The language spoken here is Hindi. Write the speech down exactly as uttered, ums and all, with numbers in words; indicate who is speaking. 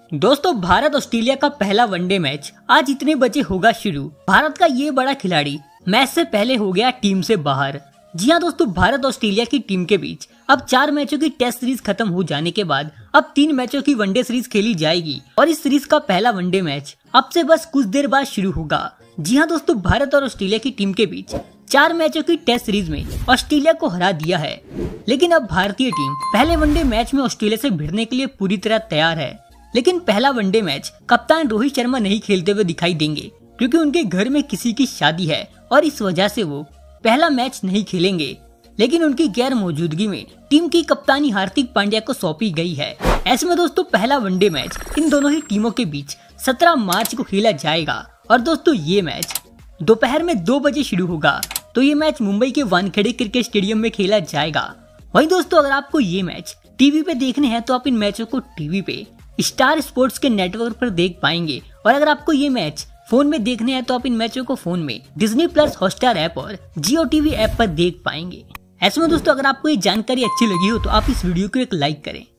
Speaker 1: दोस्तों, भारत ऑस्ट्रेलिया का पहला वनडे मैच आज इतने बजे होगा शुरू। भारत का ये बड़ा खिलाड़ी मैच से पहले हो गया टीम से बाहर। जी हाँ दोस्तों, भारत ऑस्ट्रेलिया की टीम के बीच अब चार मैचों की टेस्ट सीरीज खत्म हो जाने के बाद अब तीन मैचों की वनडे सीरीज खेली जाएगी और इस सीरीज का पहला वनडे मैच अब से बस कुछ देर बाद शुरू होगा। जी हाँ दोस्तों, भारत और ऑस्ट्रेलिया की टीम के बीच चार मैचों की टेस्ट सीरीज में ऑस्ट्रेलिया को हरा दिया है, लेकिन अब भारतीय टीम पहले वनडे मैच में ऑस्ट्रेलिया से भिड़ने के लिए पूरी तरह तैयार है। लेकिन पहला वनडे मैच कप्तान रोहित शर्मा नहीं खेलते हुए दिखाई देंगे, क्योंकि उनके घर में किसी की शादी है और इस वजह से वो पहला मैच नहीं खेलेंगे। लेकिन उनकी गैर मौजूदगी में टीम की कप्तानी हार्दिक पांड्या को सौंपी गई है। ऐसे में दोस्तों, पहला वनडे मैच इन दोनों ही टीमों के बीच सत्रह मार्च को खेला जाएगा और दोस्तों ये मैच दोपहर में दो बजे शुरू होगा। तो ये मैच मुंबई के वानखेड़े क्रिकेट स्टेडियम में खेला जाएगा। वहीं दोस्तों, अगर आपको ये मैच टीवी पे देखने हैं तो आप इन मैचों को टीवी पे स्टार स्पोर्ट्स के नेटवर्क पर देख पाएंगे, और अगर आपको ये मैच फोन में देखने हैं तो आप इन मैचों को फोन में डिज्नी प्लस हॉटस्टार ऐप और जियो टीवी ऐप पर देख पाएंगे। ऐसे में दोस्तों, अगर आपको ये जानकारी अच्छी लगी हो तो आप इस वीडियो को एक लाइक करें।